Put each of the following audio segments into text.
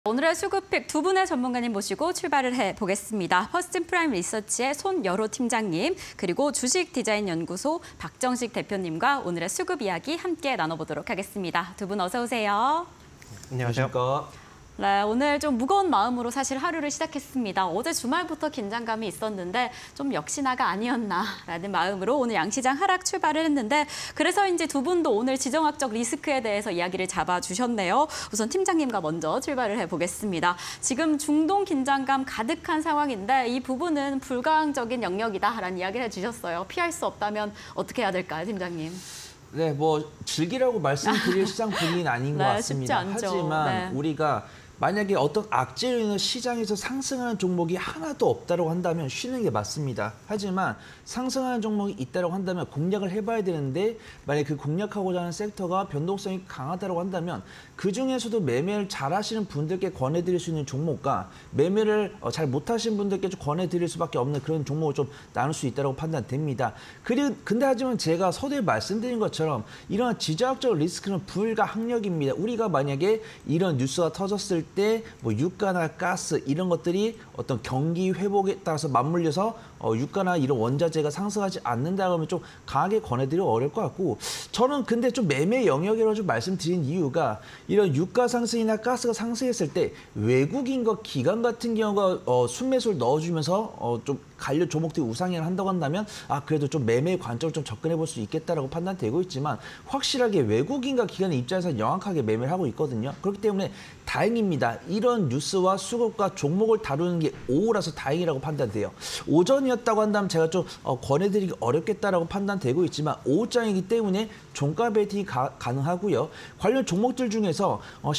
오늘의 수급픽 두 분의 전문가님 모시고 출발을 해보겠습니다. 퍼스트인프라임 리서치의 손여로 팀장님, 그리고 주식디자인연구소 박정식 대표님과 오늘의 수급 이야기 함께 나눠보도록 하겠습니다. 두 분 어서 오세요. 안녕하십니까. 네, 오늘 좀 무거운 마음으로 사실 하루를 시작했습니다. 어제 주말부터 긴장감이 있었는데 좀 역시나가 아니었나라는 마음으로 오늘 양시장 하락 출발을 했는데 그래서인지 두 분도 오늘 지정학적 리스크에 대해서 이야기를 잡아주셨네요. 우선 팀장님과 먼저 출발을 해보겠습니다. 지금 중동 긴장감 가득한 상황인데 이 부분은 불가항적인 영역이다라는 이야기를 해주셨어요. 피할 수 없다면 어떻게 해야 될까요, 팀장님? 네, 뭐 즐기라고 말씀드릴 시장 분위기는 아닌 것 같습니다. 쉽지 않죠. 하지만 우리가 만약에 어떤 악재로 인해 시장에서 상승하는 종목이 하나도 없다고 한다면 쉬는 게 맞습니다. 하지만 상승하는 종목이 있다고 한다면 공략을 해봐야 되는데 만약에 그 공략하고자 하는 섹터가 변동성이 강하다고 한다면 그중에서도 매매를 잘하시는 분들께 권해드릴 수 있는 종목과 매매를 잘 못하시는 분들께 좀 권해드릴 수밖에 없는 그런 종목을 좀 나눌 수 있다고 판단됩니다. 근데 하지만 제가 서두에 말씀드린 것처럼 이러한 지정학적 리스크는 불가항력입니다. 우리가 만약에 이런 뉴스가 터졌을 때 뭐 유가나 가스 이런 것들이 어떤 경기 회복에 따라서 맞물려서 유가나 이런 원자재가 상승하지 않는다 그러면 좀 강하게 권해드리기 어려울 것 같고 저는 근데 좀 매매 영역이라고 좀 말씀드린 이유가 이런 유가 상승이나 가스가 상승했을 때 외국인과 기관 같은 경우가 순매수를 넣어주면서 좀 관련 종목들이 우상향을 한다고 한다면 그래도 좀 매매 관점을 좀 접근해 볼 수 있겠다라고 판단되고 있지만 확실하게 외국인과 기관의 입장에서 명확하게 매매를 하고 있거든요. 그렇기 때문에 다행입니다. 이런 뉴스와 수급과 종목을 다루는 게 오후라서 다행이라고 판단돼요. 오전이었다고 한다면 제가 좀 권해드리기 어렵겠다라고 판단되고 있지만 오후장이기 때문에 종가 베팅이 가능하고요. 관련 종목들 중에서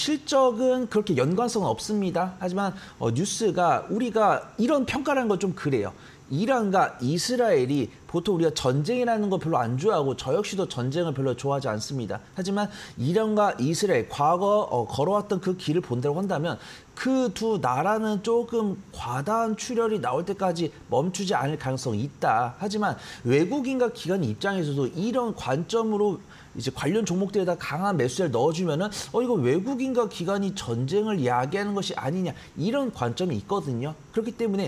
실적은 그렇게 연관성은 없습니다. 하지만 뉴스가 우리가 이런 평가라는 건 좀 그래요. 이란과 이스라엘이 보통 우리가 전쟁이라는 거 별로 안 좋아하고 저 역시도 전쟁을 별로 좋아하지 않습니다. 하지만 이란과 이스라엘 과거 걸어왔던 그 길을 본다고 한다면 그 두 나라는 조금 과다한 출혈이 나올 때까지 멈추지 않을 가능성이 있다. 하지만 외국인과 기관 입장에서도 이런 관점으로 이제 관련 종목들에다 강한 매수세를 넣어주면은 이거 외국인과 기관이 전쟁을 야기하는 것이 아니냐 이런 관점이 있거든요. 그렇기 때문에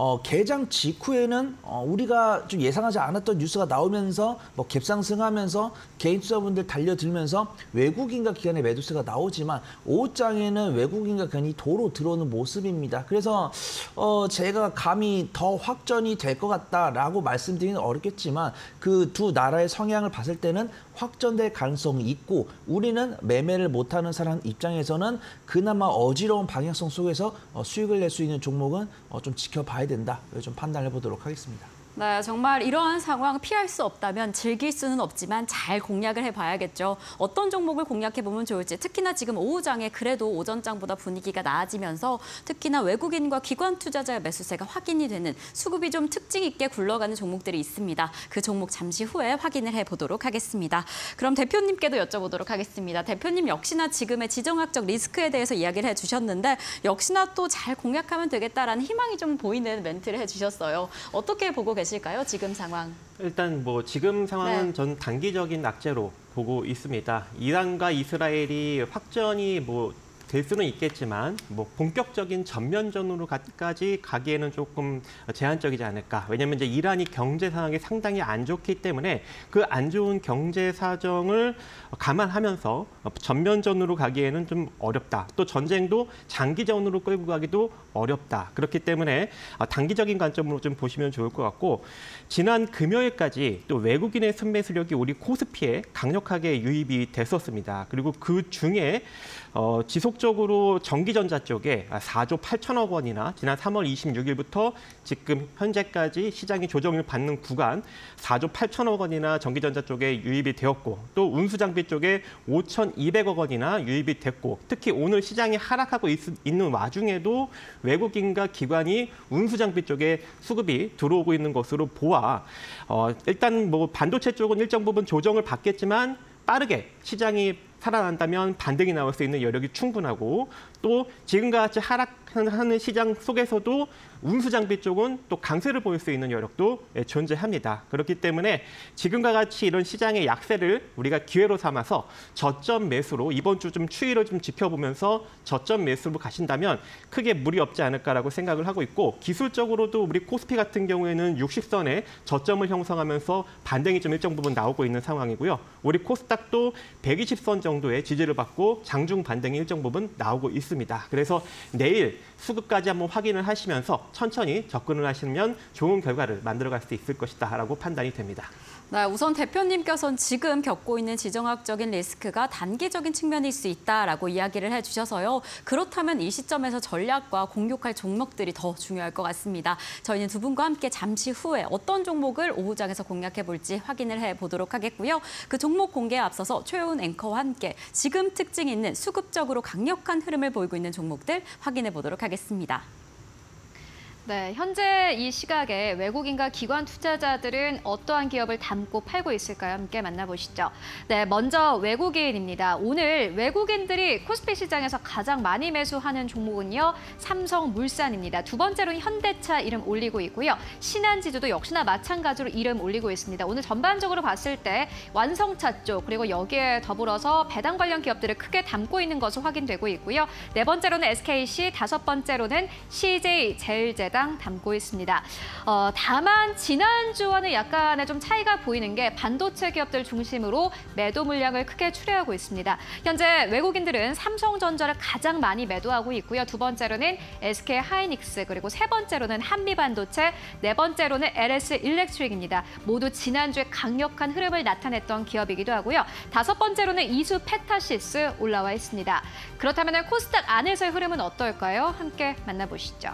개장 직후에는 우리가 좀 예상하지 않았던 뉴스가 나오면서 뭐 갭상승하면서 개인 투자분들 달려들면서 외국인과 기관의 매도세가 나오지만 오후장에는 외국인과 기관이 도로 들어오는 모습입니다. 그래서 제가 감히 더 확전이 될 것 같다라고 말씀드리는 어렵겠지만 그 두 나라의 성향을 봤을 때는 확전될 가능성이 있고 우리는 매매를 못하는 사람 입장에서는 그나마 어지러운 방향성 속에서 수익을 낼 수 있는 종목은 좀 지켜봐야 된다. 좀 판단해 보도록 하겠습니다. 네, 정말 이러한 상황 피할 수 없다면 즐길 수는 없지만 잘 공략을 해봐야겠죠. 어떤 종목을 공략해보면 좋을지 특히나 지금 오후장에 그래도 오전장보다 분위기가 나아지면서 특히나 외국인과 기관 투자자의 매수세가 확인이 되는 수급이 좀 특징 있게 굴러가는 종목들이 있습니다. 그 종목 잠시 후에 확인을 해보도록 하겠습니다. 그럼 대표님께도 여쭤보도록 하겠습니다. 대표님 역시나 지금의 지정학적 리스크에 대해서 이야기를 해주셨는데 역시나 또 잘 공략하면 되겠다라는 희망이 좀 보이는 멘트를 해주셨어요. 어떻게 보고 계실까요? 지금 상황. 일단 뭐 지금 상황은 전 단기적인 악재로 보고 있습니다. 이란과 이스라엘이 확전이 될 수는 있겠지만 본격적인 전면전으로까지 가기에는 조금 제한적이지 않을까. 왜냐하면 이제 이란이 경제 상황이 상당히 안 좋기 때문에 그 안 좋은 경제 사정을 감안하면서 전면전으로 가기에는 좀 어렵다. 또 전쟁도 장기전으로 끌고 가기도 어렵다. 그렇기 때문에 단기적인 관점으로 좀 보시면 좋을 것 같고 지난 금요일까지 또 외국인의 순매수력이 우리 코스피에 강력하게 유입이 됐었습니다. 그리고 그 중에 지속적으로 전기전자 쪽에 4조 8천억 원이나 지난 3월 26일부터 지금 현재까지 시장이 조정을 받는 구간 4조 8천억 원이나 전기전자 쪽에 유입이 되었고 또 운수장비 쪽에 5,200억 원이나 유입이 됐고 특히 오늘 시장이 하락하고 있는 와중에도 외국인과 기관이 운수장비 쪽에 수급이 들어오고 있는 것으로 보아 일단 반도체 쪽은 일정 부분 조정을 받겠지만 빠르게 시장이 살아난다면 반등이 나올 수 있는 여력이 충분하고 또 지금과 같이 하락하는 시장 속에서도 운수 장비 쪽은 또 강세를 보일 수 있는 여력도 존재합니다. 그렇기 때문에 지금과 같이 이런 시장의 약세를 우리가 기회로 삼아서 저점 매수로 이번 주 좀 추이를 좀 지켜보면서 저점 매수로 가신다면 크게 무리 없지 않을까라고 생각을 하고 있고 기술적으로도 우리 코스피 같은 경우에는 60선에 저점을 형성하면서 반등이 좀 일정 부분 나오고 있는 상황이고요. 우리 코스닥도 120선 정도의 지지를 받고 장중 반등이 일정 부분 나오고 있습니다. 그래서 내일 수급까지 한번 확인을 하시면서 천천히 접근을 하시면 좋은 결과를 만들어갈 수 있을 것이다라고 판단이 됩니다. 네, 우선 대표님께서는 지금 겪고 있는 지정학적인 리스크가 단기적인 측면일 수 있다라고 이야기를 해주셔서요. 그렇다면 이 시점에서 전략과 공격할 종목들이 더 중요할 것 같습니다. 저희는 두 분과 함께 잠시 후에 어떤 종목을 오후장에서 공략해볼지 확인을 해보도록 하겠고요. 그 종목 공개에 앞서서 최효은 앵커와 함께 지금 특징이 있는 수급적으로 강력한 흐름을 보이고 있는 종목들 확인해보도록 하겠습니다. 네, 현재 이 시각에 외국인과 기관 투자자들은 어떠한 기업을 담고 팔고 있을까요? 함께 만나보시죠. 네, 먼저 외국인입니다. 오늘 외국인들이 코스피 시장에서 가장 많이 매수하는 종목은요, 삼성물산입니다. 두 번째로는 현대차 이름 올리고 있고요. 신한지주도 역시나 마찬가지로 이름 올리고 있습니다. 오늘 전반적으로 봤을 때 완성차 쪽 그리고 여기에 더불어서 배당 관련 기업들을 크게 담고 있는 것으로 확인되고 있고요. 네 번째로는 SKC, 다섯 번째로는 CJ제일제당 담고 있습니다. 다만 지난주와는 약간의 좀 차이가 보이는 게 반도체 기업들 중심으로 매도 물량을 크게 출회하고 있습니다. 현재 외국인들은 삼성전자를 가장 많이 매도하고 있고요. 두 번째로는 SK하이닉스, 그리고 세 번째로는 한미반도체, 네 번째로는 LS일렉트릭입니다. 모두 지난주에 강력한 흐름을 나타냈던 기업이기도 하고요. 다섯 번째로는 이수페타시스 올라와 있습니다. 그렇다면 코스닥 안에서의 흐름은 어떨까요? 함께 만나보시죠.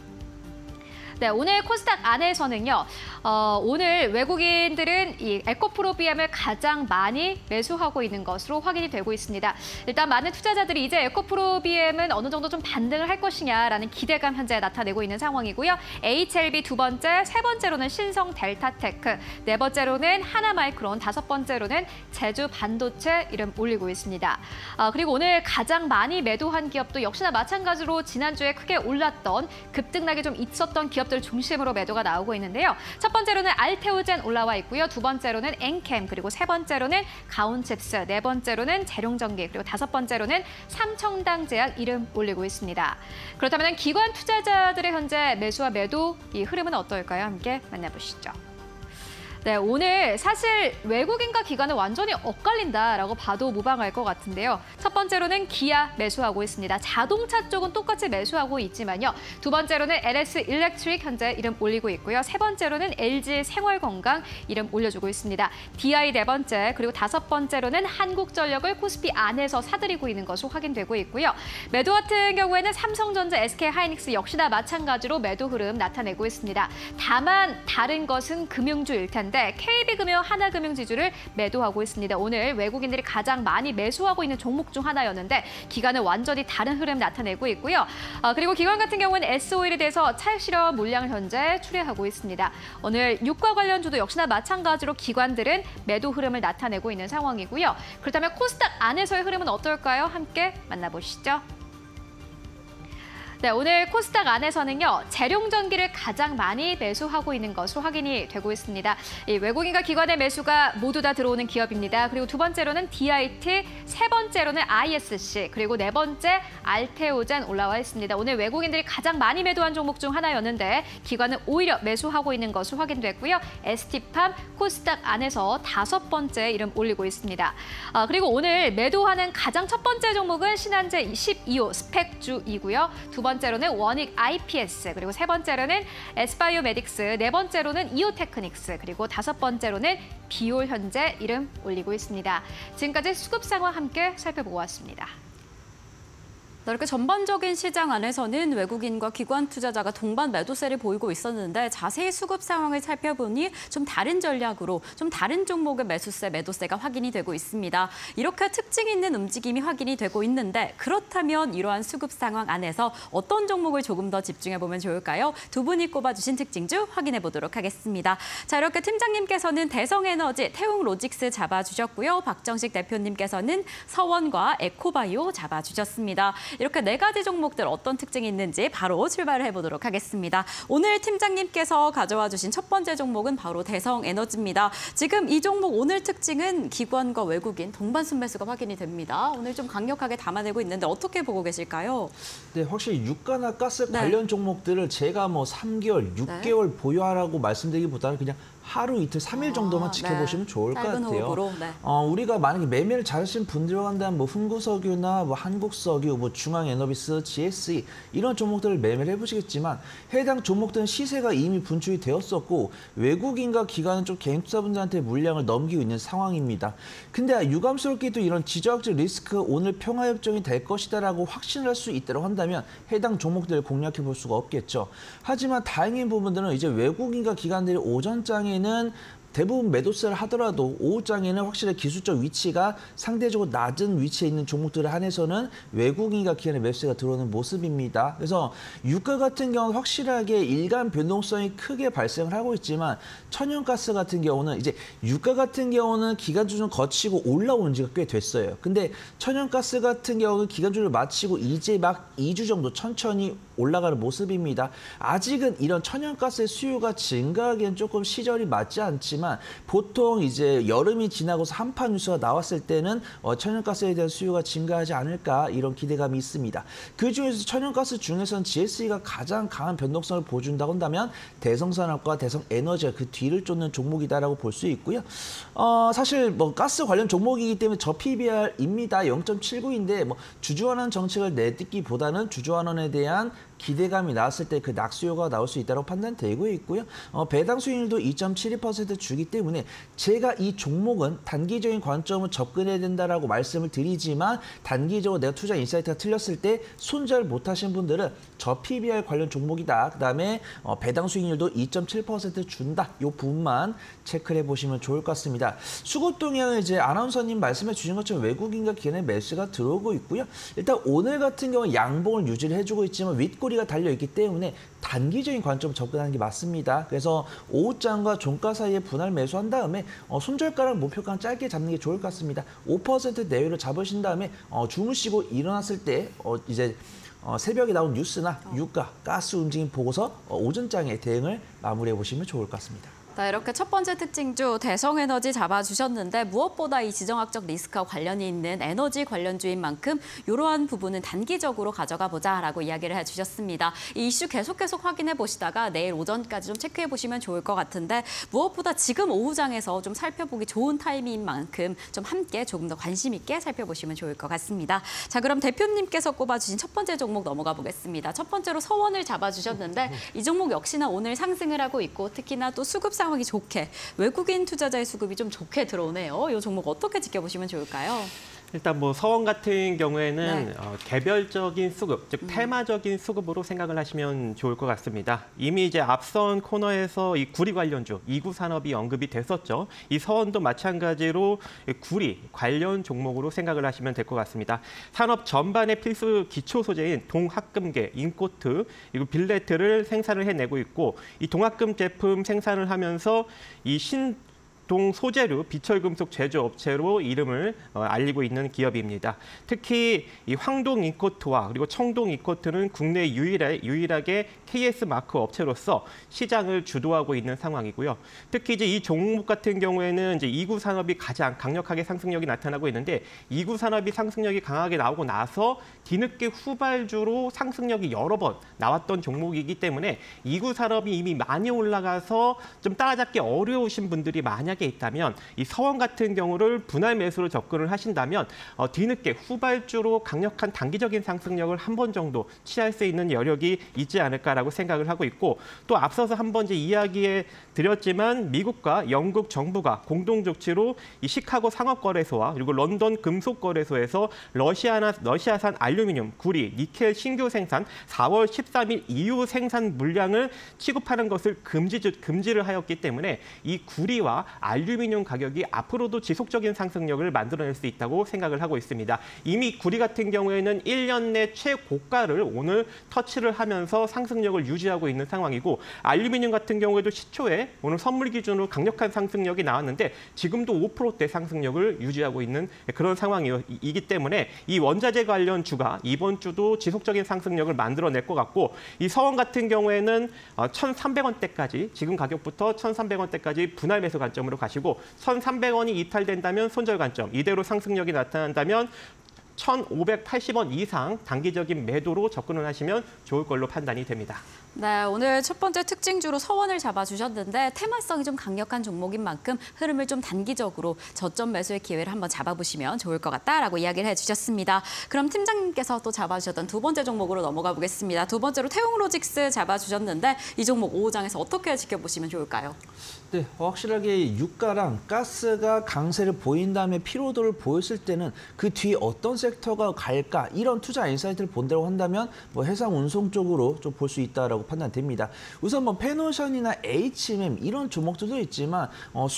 네, 오늘 코스닥 안에서는요, 오늘 외국인들은 이 에코프로비엠을 가장 많이 매수하고 있는 것으로 확인이 되고 있습니다. 일단 많은 투자자들이 이제 에코프로비엠은 어느 정도 좀 반등을 할 것이냐라는 기대감 현재 나타내고 있는 상황이고요. HLB 두 번째, 세 번째로는 신성델타테크, 네 번째로는 하나마이크론, 다섯 번째로는 제주반도체 이름 올리고 있습니다. 그리고 오늘 가장 많이 매도한 기업도 역시나 마찬가지로 지난주에 크게 올랐던 급등락이 좀 있었던 기업들 중심으로 매도가 나오고 있는데요. 첫 번째로는 알테오젠 올라와 있고요. 두 번째로는 엔캠, 그리고 세 번째로는 가온칩스, 네 번째로는 재룡전기, 그리고 다섯 번째로는 삼청당제약 이름 올리고 있습니다. 그렇다면 기관 투자자들의 현재 매수와 매도 이 흐름은 어떨까요? 함께 만나보시죠. 네, 오늘 사실 외국인과 기관은 완전히 엇갈린다라고 봐도 무방할 것 같은데요. 첫 번째로는 기아 매수하고 있습니다. 자동차 쪽은 똑같이 매수하고 있지만요. 두 번째로는 LS일렉트릭 현재 이름 올리고 있고요. 세 번째로는 LG생활건강 이름 올려주고 있습니다. DI 네 번째, 그리고 다섯 번째로는 한국전력을 코스피 안에서 사들이고 있는 것으로 확인되고 있고요. 매도 같은 경우에는 삼성전자, SK하이닉스 역시나 마찬가지로 매도 흐름 나타내고 있습니다. 다만 다른 것은 금융주일 텐데 KB금융, 하나금융지주를 매도하고 있습니다. 오늘 외국인들이 가장 많이 매수하고 있는 종목 중 하나였는데 기관은 완전히 다른 흐름 나타내고 있고요. 그리고 기관 같은 경우는 S-오일에 대해서 차익 실현 물량을 현재 출회하고 있습니다. 오늘 유가 관련주도 역시나 마찬가지로 기관들은 매도 흐름을 나타내고 있는 상황이고요. 그렇다면 코스닥 안에서의 흐름은 어떨까요? 함께 만나보시죠. 네, 오늘 코스닥 안에서는요, 재룡전기를 가장 많이 매수하고 있는 것으로 확인이 되고 있습니다. 이 외국인과 기관의 매수가 모두 다 들어오는 기업입니다. 그리고 두 번째로는 DIT, 세 번째로는 ISC, 그리고 네 번째 알테오젠 올라와 있습니다. 오늘 외국인들이 가장 많이 매도한 종목 중 하나였는데 기관은 오히려 매수하고 있는 것으로 확인됐고요. ST팜 코스닥 안에서 다섯 번째 이름 올리고 있습니다. 그리고 오늘 매도하는 가장 첫 번째 종목은 신한제 12호 스펙주이고요. 두 번째로는 원익 IPS, 그리고 세 번째로는 S바이오메딕스, 네 번째로는 이오테크닉스, 그리고 다섯 번째로는 비올 현재 이름 올리고 있습니다. 지금까지 수급 상황 함께 살펴보고 왔습니다. 이렇게 전반적인 시장 안에서는 외국인과 기관 투자자가 동반 매도세를 보이고 있었는데 자세히 수급 상황을 살펴보니 좀 다른 전략으로 좀 다른 종목의 매수세, 매도세가 확인이 되고 있습니다. 이렇게 특징 있는 움직임이 확인이 되고 있는데 그렇다면 이러한 수급 상황 안에서 어떤 종목을 조금 더 집중해보면 좋을까요? 두 분이 꼽아주신 특징주 확인해 보도록 하겠습니다. 자, 이렇게 팀장님께서는 대성에너지, 태웅로직스 잡아주셨고요. 박정식 대표님께서는 서원과 에코바이오 잡아주셨습니다. 이렇게 네 가지 종목들 어떤 특징이 있는지 바로 출발을 해보도록 하겠습니다. 오늘 팀장님께서 가져와 주신 첫 번째 종목은 바로 대성에너지입니다. 지금 이 종목 오늘 특징은 기관과 외국인 동반 순매수가 확인이 됩니다. 오늘 좀 강력하게 담아내고 있는데 어떻게 보고 계실까요? 네, 확실히 유가나 가스 네. 관련 종목들을 제가 뭐 3개월, 6개월 보유하라고 말씀드리기보다는 그냥 하루, 이틀, 3일 정도만 지켜보시면 좋을 것 짧은 같아요. 호흡으로, 네. 우리가 만약에 매매를 잘하시는 분들이라고 한다면 뭐 흥구석유나 뭐 한국석유, 뭐 중앙에너비스, GSE 이런 종목들을 매매를 해보시겠지만 해당 종목들은 시세가 이미 분출이 되었었고 외국인과 기관은 좀 개인 투자분들한테 물량을 넘기고 있는 상황입니다. 근데 유감스럽게도 이런 지정학적 리스크 오늘 평화협정이 될 것이다라고 확신을 할 수 있다고 한다면 해당 종목들을 공략해 볼 수가 없겠죠. 하지만 다행인 부분들은 이제 외국인과 기관들이 오전장에는 대부분 매도세를 하더라도 오후장에는 확실히 기술적 위치가 상대적으로 낮은 위치에 있는 종목들을 한해서는 외국인과 기관의 매수세가 들어오는 모습입니다. 그래서 유가 같은 경우는 확실하게 일간 변동성이 크게 발생을 하고 있지만 천연가스 같은 경우는 이제 유가 같은 경우는 기간 조정 거치고 올라온 지가 꽤 됐어요. 근데 천연가스 같은 경우는 기간 조정을 마치고 이제 막 2주 정도 천천히 올라가는 모습입니다. 아직은 이런 천연가스의 수요가 증가하기엔 조금 시절이 맞지 않지만 보통 이제 여름이 지나고서 한파 뉴스가 나왔을 때는 천연가스에 대한 수요가 증가하지 않을까 이런 기대감이 있습니다. 그중에서 천연가스 중에서는 GSE가 가장 강한 변동성을 보여준다고 한다면 대성산업과 대성에너지가 그 뒤를 쫓는 종목이다라고 볼 수 있고요. 사실 뭐 가스 관련 종목이기 때문에 저PBR입니다. 0.79인데 뭐 주주환원 정책을 내딛기보다는 주주환원에 대한 기대감이 나왔을 때 그 낙수효가 나올 수 있다고 판단되고 있고요. 배당 수익률도 2.72% 주기 때문에 제가 이 종목은 단기적인 관점으로 접근해야 된다라고 말씀을 드리지만 단기적으로 내가 투자 인사이트가 틀렸을 때 손절 못하신 분들은 저PBR 관련 종목이다. 그다음에 배당 수익률도 2.7% 준다. 이 부분만 체크를 해보시면 좋을 것 같습니다. 수급 동향은 이제 아나운서님 말씀해 주신 것처럼 외국인과 기관의 매수가 들어오고 있고요. 일단 오늘 같은 경우는 양봉을 유지를 해주고 있지만 윗꼬리가 달려있기 때문에 단기적인 관점으로 접근하는 게 맞습니다. 그래서 오후장과 종가 사이에 분할 매수한 다음에 손절가랑 목표가는 짧게 잡는 게 좋을 것 같습니다. 5% 내외로 잡으신 다음에 주무시고 일어났을 때 이제 새벽에 나온 뉴스나 유가, 가스 움직임 보고서 오전장에 대응을 마무리해 보시면 좋을 것 같습니다. 자, 이렇게 첫 번째 특징주 대성에너지 잡아주셨는데 무엇보다 이 지정학적 리스크와 관련이 있는 에너지 관련주인 만큼 이러한 부분은 단기적으로 가져가 보자라고 이야기를 해주셨습니다. 이 이슈 계속 확인해 보시다가 내일 오전까지 좀 체크해 보시면 좋을 것 같은데 무엇보다 지금 오후장에서 좀 살펴보기 좋은 타이밍인 만큼 좀 함께 조금 더 관심 있게 살펴보시면 좋을 것 같습니다. 자, 그럼 대표님께서 꼽아주신 첫 번째 종목 넘어가 보겠습니다. 첫 번째로 서원을 잡아주셨는데 이 종목 역시나 오늘 상승을 하고 있고 특히나 또 수급 상황이 좋게 외국인 투자자의 수급이 좀 좋게 들어오네요. 이 종목 어떻게 지켜보시면 좋을까요? 일단 뭐 서원 같은 경우에는 네. 개별적인 수급, 즉 테마적인 수급으로 생각을 하시면 좋을 것 같습니다. 이미 이제 앞선 코너에서 이 구리 관련주, 이구 산업이 언급이 됐었죠. 이 서원도 마찬가지로 구리 관련 종목으로 생각을 하시면 될 것 같습니다. 산업 전반의 필수 기초 소재인 동합금계, 인코트, 그리고 빌레트를 생산을 해내고 있고 이 동합금 제품 생산을 하면서 이 동 소재류 비철금속 제조업체로 이름을 알리고 있는 기업입니다. 특히 이 황동 인코트와 그리고 청동 인코트는 국내 유일하게 KS 마크 업체로서 시장을 주도하고 있는 상황이고요. 특히 이제 이 종목 같은 경우에는 이제 이구 산업이 가장 강력하게 상승력이 나타나고 있는데 이구 산업이 상승력이 강하게 나오고 나서 뒤늦게 후발주로 상승력이 여러 번 나왔던 종목이기 때문에 이구 산업이 이미 많이 올라가서 좀 따라잡기 어려우신 분들이 만약에 만약에 있다면 이 서원 같은 경우를 분할 매수로 접근을 하신다면 뒤늦게 후발주로 강력한 단기적인 상승력을 한 번 정도 취할 수 있는 여력이 있지 않을까라고 생각을 하고 있고 또 앞서서 한번 이제 이야기해 드렸지만 미국과 영국 정부가 공동 조치로 이 시카고 상업거래소와 그리고 런던 금속거래소에서 러시아산 알루미늄, 구리, 니켈 신규 생산 4월 13일 이후 생산 물량을 취급하는 것을 금지를 하였기 때문에 이 구리와 알루미늄 가격이 앞으로도 지속적인 상승력을 만들어낼 수 있다고 생각을 하고 있습니다. 이미 구리 같은 경우에는 1년 내 최고가를 오늘 터치를 하면서 상승력을 유지하고 있는 상황이고 알루미늄 같은 경우에도 시초에 오늘 선물 기준으로 강력한 상승력이 나왔는데 지금도 5%대 상승력을 유지하고 있는 그런 상황이기 때문에 이 원자재 관련 주가 이번 주도 지속적인 상승력을 만들어낼 것 같고 이 서원 같은 경우에는 1,300원대까지 지금 가격부터 1,300원대까지 분할 매수 관점으로 가시고 1,300원이 이탈된다면 손절 관점, 이대로 상승력이 나타난다면 1,580원 이상 단기적인 매도로 접근을 하시면 좋을 걸로 판단이 됩니다. 네, 오늘 첫 번째 특징주로 서원을 잡아주셨는데 테마성이 좀 강력한 종목인 만큼 흐름을 좀 단기적으로 저점 매수의 기회를 한번 잡아보시면 좋을 것 같다라고 이야기를 해주셨습니다. 그럼 팀장님께서 또 잡아주셨던 두 번째 종목으로 넘어가 보겠습니다. 두 번째로 태웅로직스 잡아주셨는데 이 종목 5호장에서 어떻게 지켜보시면 좋을까요? 네, 확실하게 유가랑 가스가 강세를 보인 다음에 피로도를 보였을 때는 그 뒤에 어떤 섹터가 갈까 이런 투자 인사이트를 본다고 한다면 뭐 해상 운송 쪽으로 좀 볼 수 있다라고 판단됩니다. 우선 뭐 페노션이나 HMM 이런 종목들도 있지만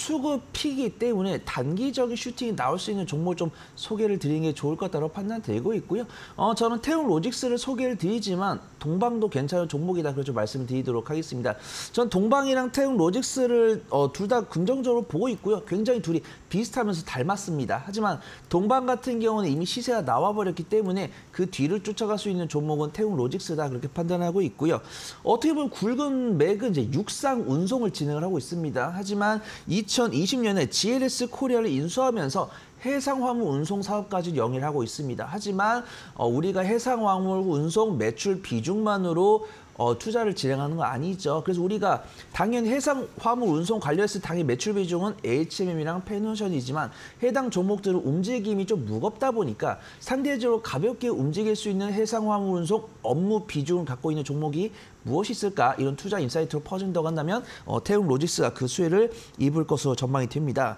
수급이기 때문에 단기적인 슈팅이 나올 수 있는 종목을 좀 소개를 드리는 게 좋을 것 같다고 판단되고 있고요. 저는 태웅로직스를 소개를 드리지만 동방도 괜찮은 종목이다 그렇게 말씀을 드리도록 하겠습니다. 전 동방이랑 태웅로직스를 둘 다 긍정적으로 보고 있고요. 굉장히 둘이 비슷하면서 닮았습니다. 하지만 동방 같은 경우는 이미 시세가 나와버렸기 때문에 그 뒤를 쫓아갈 수 있는 종목은 태웅로직스다 그렇게 판단하고 있고요. 어떻게 보면 굵은 맥은 이제 육상 운송을 진행을 하고 있습니다. 하지만 2020년에 GLS 코리아를 인수하면서 해상화물 운송 사업까지 영위를 하고 있습니다. 하지만 우리가 해상화물 운송 매출 비중만으로 투자를 진행하는 건 아니죠. 그래서 우리가 당연히 해상 화물 운송 관련해서 당연히 매출 비중은 HMM이랑 페노션이지만 해당 종목들은 움직임이 좀 무겁다 보니까 상대적으로 가볍게 움직일 수 있는 해상 화물 운송 업무 비중을 갖고 있는 종목이 무엇이 있을까? 이런 투자 인사이트로 퍼진다고 한다면 태웅로직스가 그 수혜를 입을 것으로 전망이 됩니다.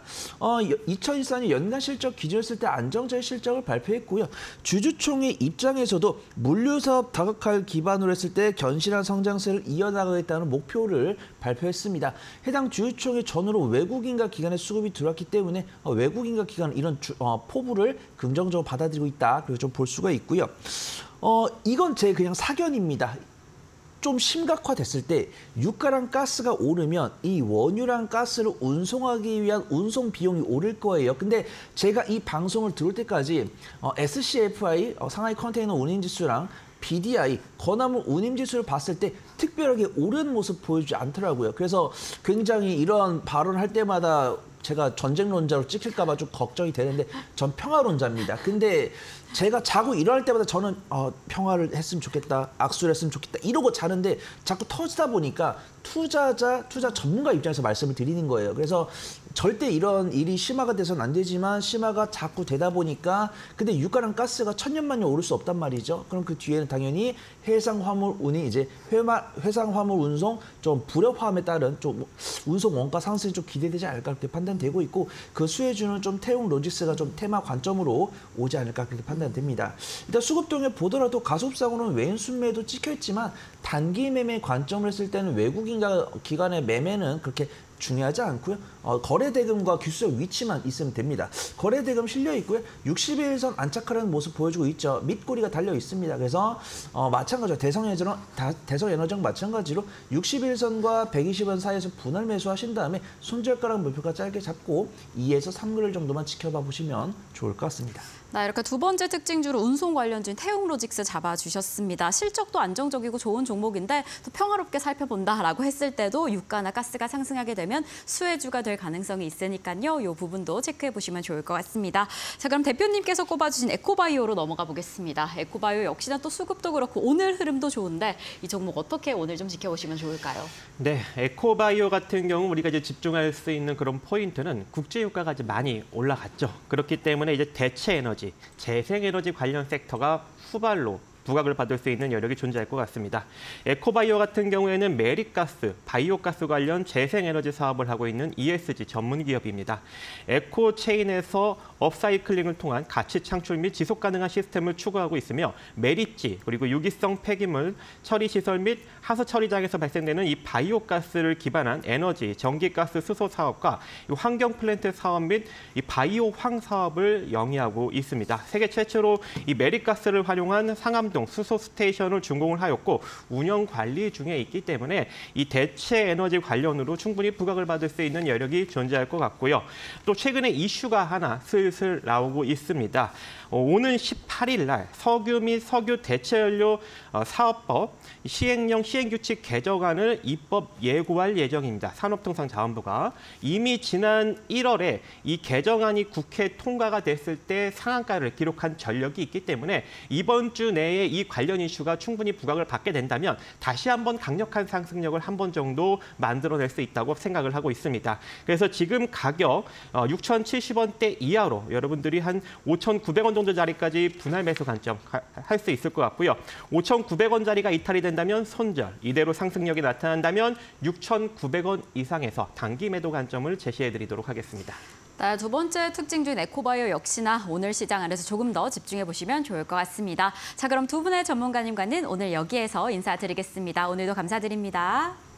2024년 연간 실적 기준했을 때 안정적인 실적을 발표했고요. 주주총회 입장에서도 물류사업 다각화를 기반으로 했을 때 견실한 성장세를 이어나가겠다는 목표를 발표했습니다. 해당 주주총회 전후로 외국인과 기관의 수급이 들어왔기 때문에 외국인과 기관은 이런 포부를 긍정적으로 받아들이고 있다. 그리고 좀 볼 수가 있고요. 이건 제 그냥 사견입니다. 좀 심각화됐을 때 유가랑 가스가 오르면 이 원유랑 가스를 운송하기 위한 운송 비용이 오를 거예요. 근데 제가 이 방송을 들을 때까지 SCFI 상하이 컨테이너 운임지수랑 BDI 건화물 운임지수를 봤을 때 특별하게 오른 모습 보여주지 않더라고요. 그래서 굉장히 이런 발언을 할 때마다 제가 전쟁론자로 찍힐까 봐 좀 걱정이 되는데 전 평화론자입니다. 근데 제가 자고 일어날 때마다 저는 평화를 했으면 좋겠다, 악수를 했으면 좋겠다 이러고 자는데 자꾸 터지다 보니까 투자 전문가 입장에서 말씀을 드리는 거예요. 그래서 절대 이런 일이 심화가 돼서는 안 되지만 심화가 자꾸 되다 보니까 근데 유가랑 가스가 천년만년 오를 수 없단 말이죠. 그럼 그 뒤에는 당연히 해상화물 운이 이제 해상화물 운송 좀 불협화음에 따른 좀 운송 원가 상승이 좀 기대되지 않을까 그렇게 판단되고 있고 그 수혜주는 좀 태웅로직스가 좀 테마 관점으로 오지 않을까 그렇게 판단됩니다. 일단 수급동에 보더라도 가속상으로는 외인 순매도 찍혀있지만 단기 매매 관점을 했을 때는 외국인과 기관의 매매는 그렇게 중요하지 않고요. 거래대금과 기술적 위치만 있으면 됩니다. 거래대금 실려 있고요. 60일선 안착하려는 모습 보여주고 있죠. 밑꼬리가 달려 있습니다. 그래서 마찬가지로 대성에너지랑 마찬가지로 60일선과 120원 사이에서 분할 매수하신 다음에 손절가락 목표가 짧게 잡고 2에서 3개월 정도만 지켜봐 보시면 좋을 것 같습니다. 네, 이렇게 두 번째 특징주로 운송 관련주인 태웅로직스 잡아주셨습니다. 실적도 안정적이고 좋은 종목인데 또 평화롭게 살펴본다라고 했을 때도 유가나 가스가 상승하게 되면 수혜주가 될 될 가능성이 있으니까요. 이 부분도 체크해 보시면 좋을 것 같습니다. 자, 그럼 대표님께서 꼽아주신 에코바이오로 넘어가 보겠습니다. 에코바이오 역시나 또 수급도 그렇고 오늘 흐름도 좋은데 이 종목 어떻게 오늘 좀 지켜보시면 좋을까요? 네, 에코바이오 같은 경우 우리가 이제 집중할 수 있는 그런 포인트는 국제유가가 이제 많이 올라갔죠. 그렇기 때문에 이제 대체 에너지, 재생에너지 관련 섹터가 후발로 부각을 받을 수 있는 여력이 존재할 것 같습니다. 에코바이오 같은 경우에는 메리가스, 바이오가스 관련 재생에너지 사업을 하고 있는 ESG 전문 기업입니다. 에코체인에서 업사이클링을 통한 가치 창출 및 지속 가능한 시스템을 추구하고 있으며 메리지, 그리고 유기성 폐기물 처리 시설 및 하수 처리장에서 발생되는 이 바이오가스를 기반한 에너지, 전기가스 수소 사업과 이 환경 플랜트 사업 및 이 바이오 황 사업을 영위하고 있습니다. 세계 최초로 이 메리가스를 활용한 상암동 수소 스테이션을 준공을 하였고 운영 관리 중에 있기 때문에 이 대체 에너지 관련으로 충분히 부각을 받을 수 있는 여력이 존재할 것 같고요. 또 최근에 이슈가 하나 슬슬 나오고 있습니다. 오는 18일 날 석유 및 석유 대체연료 사업법 시행령 시행규칙 개정안을 입법 예고할 예정입니다. 산업통상자원부가 이미 지난 1월에 이 개정안이 국회 통과가 됐을 때 상한가를 기록한 전력이 있기 때문에 이번 주 내에 이 관련 이슈가 충분히 부각을 받게 된다면 다시 한번 강력한 상승력을 한 번 정도 만들어낼 수 있다고 생각을 하고 있습니다. 그래서 지금 가격 6,070원대 이하로 여러분들이 한 5,900원 정도 자리까지 분할 매수 관점 할 수 있을 것 같고요. 5,900원짜리가 이탈이 된다면 손절, 이대로 상승력이 나타난다면 6,900원 이상에서 단기 매도 관점을 제시해드리도록 하겠습니다. 네, 두 번째 특징주인 에코바이오 역시나 오늘 시장 안에서 조금 더 집중해 보시면 좋을 것 같습니다. 자, 그럼 두 분의 전문가님과는 오늘 여기에서 인사드리겠습니다. 오늘도 감사드립니다.